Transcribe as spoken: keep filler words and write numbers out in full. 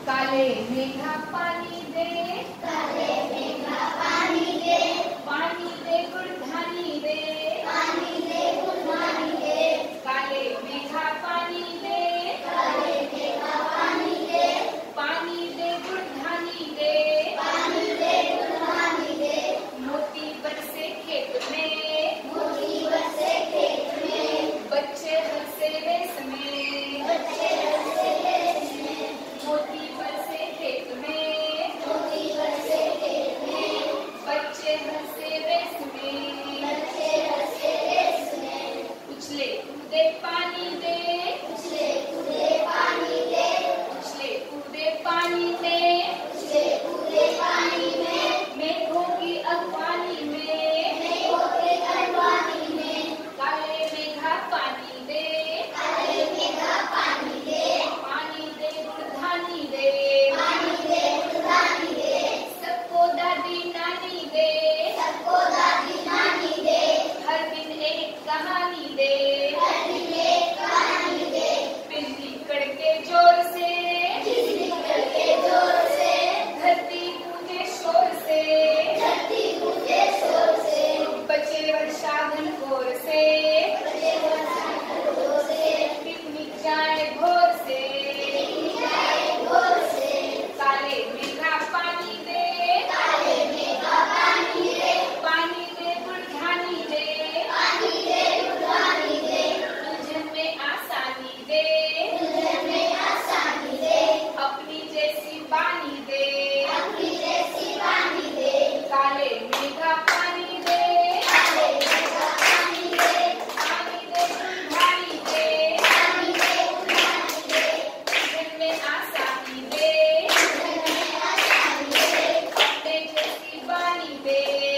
काले मेघा पानी दे, काले मेघा पानी दे, पानी दे गुड़धानी दे, पानी दे गुड़धानी दे, काले मेघा पानी दे, काले मेघा पानी दे, पानी दे गुड़धानी दे, पानी दे गुड़धानी दे, मोती बरसे खेत में, मोती बरसे खेत में, बच्चे हंसे रेस में, बच्चे हंसे रेस में, मोती बरसे खेत में, मोती बरसे खेत में, बच्चे हंसे रेस में, बच्चे हंसे रेस में, उछले कूदे पानी दे, उछले कूदे पानी दे, उछले कूदे पानी दे, उछले कूदे पानी में, मेघों की अगवानी में, मेघों की अगवानी में, काले मेघा पानी दे, काले मेघा पानी दे, पानी दे गुड़धानी दे, पानी दे गुड़धानी दे, सबको दादी नानी दे, सबको दादी नानी दे, हर दिन एक कहानी दे, हर दिन एक कहानी दे, बिजली कड़के जोर से, बिजली कड़के जोर से, धरती गूंजे शोर से, धरती गूंजे शोर से, बचे वर्षा घनघोर से, बचे वर्षा घनघोर से, पिकनिक जाए भोर से, पिकनिक जाए भोर से, काले मेघा पानी दे, काले मेघा पानी दे, पानी दे गुड़धानी दे, पानी दे गुड़धानी दे, उलझन में आसानी दे, उलझन में आसानी दे, अपनी जैसी बानी दे, अपनी जैसी वाणी दे, काले मेघा पानी दे, काले मेघा पानी दे, पानी दे गुड़धानी दे, पानी दे गुड़धानी दे, उलझन में आसानी दे, उलझन में आसानी दे, अपने जैसी बानी दे।